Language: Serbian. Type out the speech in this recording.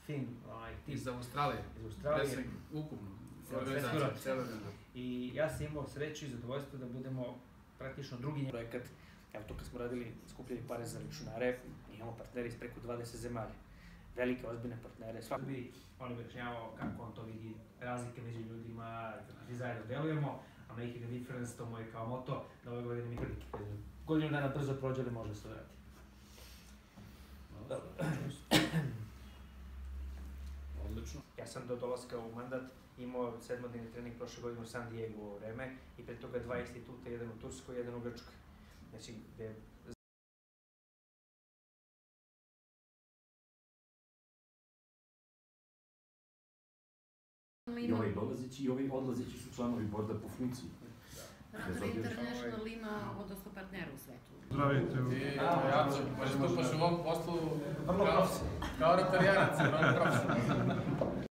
fin tip. Iz Australije. Iz Australije. Ukupno. I ja sam imao sreću i zadovoljstvo da budemo praktično drugi projekat. Evo to kad smo radili skupljeni pare za računare, imamo partnere iz preko 20 zemalja. Velike, ozbiljne partnere. Svaki bi on objašnjavao kako on to vidi, razlike među ljudima, svi zajedno delujemo, a making a difference, to mu je kao moto, da ove godine nikad godinu dana brzo prođe, ali može se vrati. Odlično. Ja sam do dolaska u mandat imao 7-dnevni trening prošle godine u San Diego u vreme i pre toga 2 instituta, jedan u Turskoj, jedan u Grčkoj. Znači, gde I ovi dolazeći i ovi odlazeći su članovi borda po funkciji. Rotary International ima odnosno partnera u svetu. Zdravite. Jaco, postupaš u ovom poslu kao rotarijanac, vrlo profesionalno.